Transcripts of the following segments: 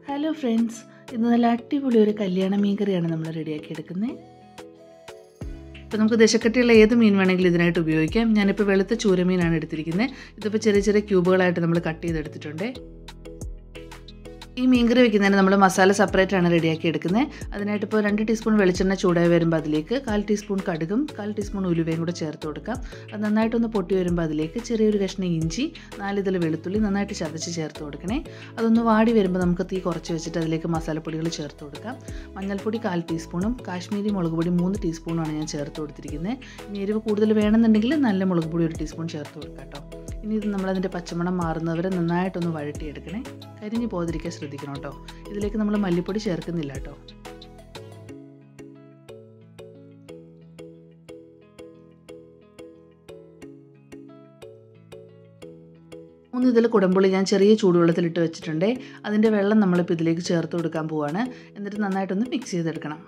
Hello friends, ഇന്ന് നല്ല അടിപൊളി ഒരു കല്യാണ മീൻ കറിയാണ് നമ്മൾ റെഡിയാക്കി എടുക്കുന്നത്. ഇപ്പോൾ നമുക്ക് ദശക്കട്ടിയുള്ള ഏത് മീൻ വേണമെങ്കിലും ഇതിനായിട്ട് ഉപയോഗിക്കാം. ഞാനിപ്പോൾ വെളുത്ത ചൂരമീനാണ് എടുത്തിരിക്കുന്നത്. ഇതിപ്പോൾ ചെറിയ ചെറിയ ക്യൂബുകളായിട്ട് നമ്മൾ കട്ട് ചെയ്തെടുത്തിട്ടുണ്ട്. ഈ മീൻകറി വയ്ക്കുന്നതിന് നമ്മൾ മസാല സെപ്പറേറ്റ് ആണ് റെഡിയാക്കി എടുക്കുന്നത്. അതിനായിട്ട് ഇപ്പോൾ 2 ടീസ്പൂൺ വെളിച്ചെണ്ണ ചൂടായി വരുമ്പോൾ അതിലേക്ക് 1/4 ടീസ്പൂൺ കടുകും 1/4 ടീസ്പൂൺ ഉലുവയും കൂടെ ചേർത്ത് കൊടുക്കാം. അത് നന്നായിട്ടൊന്ന് പൊട്ടി വരുമ്പോൾ അതിലേക്ക് ചെറിയൊരു കഷ്ണം ഇഞ്ചി, 4 ഇതൾ വെളുത്തുള്ളി നന്നായിട്ട് ചതച്ച് ചേർത്ത് കൊടുക്കണേ. അതൊന്ന് വാടി വരുമ്പോൾ നമുക്ക് തീ കുറച്ച് വെച്ചിട്ട് അതിലേക്ക് മസാലപ്പൊടികൾ ചേർത്ത് കൊടുക്കാം. മഞ്ഞൾപ്പൊടി 1/4 ടീസ്പൂണും കാശ്മീരി മുളക് പൊടി 3 ടീസ്പൂണുമാണ് ഞാൻ ചേർത്ത് കൊടുത്തിരിക്കുന്നത്. ഇനി എരിവ് കൂടുതൽ വേണമെന്നുണ്ടെങ്കിൽ നല്ല മുളക് പൊടി 1 ടീസ്പൂൺ ചേർത്ത് കൊടുക്കാം കേട്ടോ. ഇനി ഇത് നമ്മളതിൻ്റെ പച്ചമണം മാറുന്നവരെ നന്നായിട്ടൊന്ന് വഴട്ടിയെടുക്കണേ. കരിഞ്ഞു പോകാതിരിക്കാൻ ശ്രദ്ധിക്കണം കേട്ടോ. ഇതിലേക്ക് നമ്മൾ മല്ലിപ്പൊടി ചേർക്കുന്നില്ല കേട്ടോ. ഇതിൽ കുടംപുളി ഞാൻ ചെറിയ ചൂടുവെള്ളത്തിലിട്ട് വെച്ചിട്ടുണ്ട്. അതിൻ്റെ വെള്ളം നമ്മളിപ്പോൾ ഇതിലേക്ക് ചേർത്ത് കൊടുക്കാൻ പോവാണ്. എന്നിട്ട് നന്നായിട്ടൊന്ന് മിക്സ് ചെയ്തെടുക്കണം.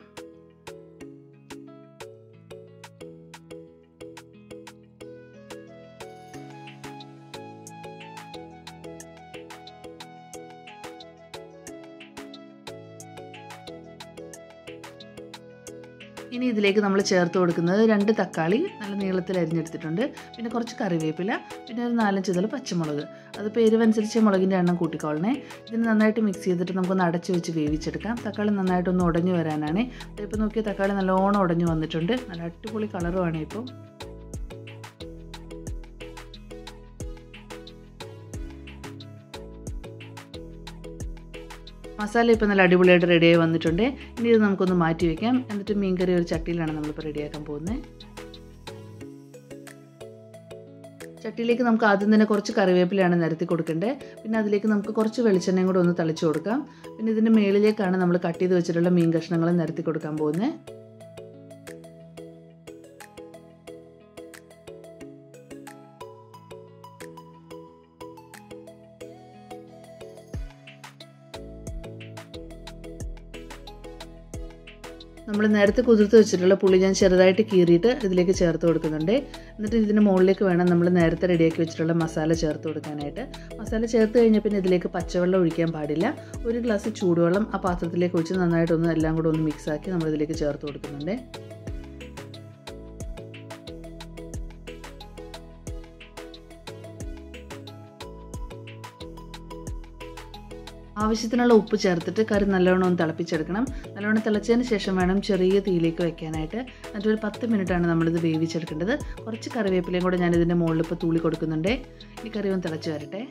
ഇനി ഇതിലേക്ക് നമ്മൾ ചേർത്ത് കൊടുക്കുന്നത് 2 തക്കാളി നല്ല നീളത്തിൽ അരിഞ്ഞെടുത്തിട്ടുണ്ട്, പിന്നെ കുറച്ച് കറിവേപ്പില, പിന്നെ ഒരു 4-5 ഇതൾ പച്ചമുളക്. അതിപ്പോൾ എരിവനുസരിച്ച് മുളകിൻ്റെ എണ്ണം കൂട്ടിക്കോളണേ. ഇതിന് നന്നായിട്ട് മിക്സ് ചെയ്തിട്ട് നമുക്കൊന്ന് അടച്ച് വെച്ച് വേവിച്ചെടുക്കാം. തക്കാളി നന്നായിട്ടൊന്ന് ഉടഞ്ഞു വരാനാണ്. ഇപ്പോൾ നോക്കിയാൽ തക്കാളി നല്ലോണം ഉടഞ്ഞു വന്നിട്ടുണ്ട്. നല്ല അടിപൊളി കളറുമാണ് ഇപ്പോൾ. മസാല ഇപ്പോൾ നല്ല അടിപൊളിയായിട്ട് റെഡിയായി വന്നിട്ടുണ്ട്. ഇനി ഇത് നമുക്കൊന്ന് മാറ്റി വയ്ക്കാം. എന്നിട്ട് മീൻകറി ഒരു ചട്ടിയിലാണ് നമ്മളിപ്പോൾ റെഡിയാക്കാൻ പോകുന്നത്. ചട്ടിയിലേക്ക് നമുക്ക് ആദ്യം തന്നെ കുറച്ച് കറിവേപ്പിലയാണ് നിരത്തി കൊടുക്കേണ്ടത്. പിന്നെ അതിലേക്ക് നമുക്ക് കുറച്ച് വെളിച്ചെണ്ണയും കൂടെ ഒന്ന് തളിച്ച് കൊടുക്കാം. പിന്നെ ഇതിൻ്റെ മേളിലേക്കാണ് നമ്മൾ കട്ട് ചെയ്ത് വെച്ചിട്ടുള്ള മീൻ കഷ്ണങ്ങൾ നിരത്തി കൊടുക്കാൻ പോകുന്നത്. നമ്മൾ നേരത്തെ കുതിർത്ത് വെച്ചിട്ടുള്ള പുളി ഞാൻ ചെറുതായിട്ട് കീറിയിട്ട് ഇതിലേക്ക് ചേർത്ത് കൊടുക്കുന്നുണ്ട്. എന്നിട്ട് ഇതിന് മുകളിലേക്ക് വേണം നമ്മൾ നേരത്തെ റെഡിയാക്കി വെച്ചിട്ടുള്ള മസാല ചേർത്ത് കൊടുക്കാനായിട്ട്. മസാല ചേർത്ത് കഴിഞ്ഞാൽ പിന്നെ ഇതിലേക്ക് പച്ചവെള്ളം ഒഴിക്കാൻ പാടില്ല. 1 ഗ്ലാസ് ചൂടുവെള്ളം ആ പാത്രത്തിലേക്ക് ഒഴിച്ച് നന്നായിട്ടൊന്ന് എല്ലാം കൂടെ ഒന്ന് മിക്സാക്കി നമ്മളിതിലേക്ക് ചേർത്ത് കൊടുക്കുന്നുണ്ട്. ആവശ്യത്തിനുള്ള ഉപ്പ് ചേർത്തിട്ട് കറി നല്ലോണം ഒന്ന് തിളപ്പിച്ചെടുക്കണം. നല്ലോണം തിളച്ചതിന് ശേഷം വേണം ചെറിയ തീയിലേക്ക് വെക്കാനായിട്ട്. എന്നിട്ടൊരു 10 മിനിറ്റാണ് നമ്മളിത് വേവിച്ചെടുക്കേണ്ടത്. കുറച്ച് കറിവേപ്പിലയും കൂടെ ഞാൻ ഇതിൻ്റെ മുകളിൽ ഇപ്പോൾ തൂളി കൊടുക്കുന്നുണ്ട്. ഈ കറി ഒന്ന് തിളച്ച് വരട്ടെ.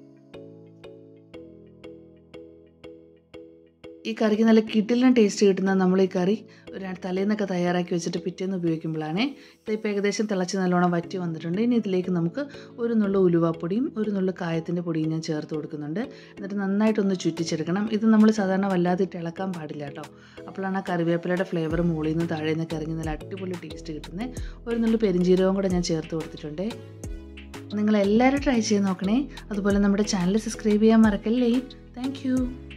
ഈ കറിക്ക് നല്ല കിടിലൻ ടേസ്റ്റ് കിട്ടുന്ന നമ്മൾ ഈ കറി ഒരു തലേന്നൊക്കെ തയ്യാറാക്കി വെച്ചിട്ട് പിറ്റേന്ന് ഉപയോഗിക്കുമ്പോഴാണ്. ഇതിപ്പോൾ ഏകദേശം തിളച്ച് നല്ലോണം വറ്റി വന്നിട്ടുണ്ട്. ഇനി ഇതിലേക്ക് നമുക്ക് 1 നുള്ളു ഉലുവാപ്പൊടിയും 1 നുള്ളു കായത്തിൻ്റെ പൊടിയും ഞാൻ ചേർത്ത് കൊടുക്കുന്നുണ്ട്. എന്നിട്ട് നന്നായിട്ടൊന്ന് ചുറ്റിച്ചെടുക്കണം. ഇത് നമ്മൾ സാധാരണ വല്ലാതെ ഇളക്കാൻ പാടില്ല കേട്ടോ. അപ്പോഴാണ് ആ കറിവേപ്പിലയുടെ ഫ്ലേവർ മുകളിൽ നിന്ന് താഴെ നിന്നൊക്കെ ഇറങ്ങി നല്ല അടിപൊളി ടേസ്റ്റ് കിട്ടുന്നത്. 1 നുള്ളു പെരിഞ്ജീരകവും കൂടെ ഞാൻ ചേർത്ത് കൊടുത്തിട്ടുണ്ട്. നിങ്ങളെല്ലാവരും ട്രൈ ചെയ്ത് നോക്കണേ. അതുപോലെ നമ്മുടെ ചാനൽ സബ്സ്ക്രൈബ് ചെയ്യാൻ മറക്കല്ലേ. Thank U.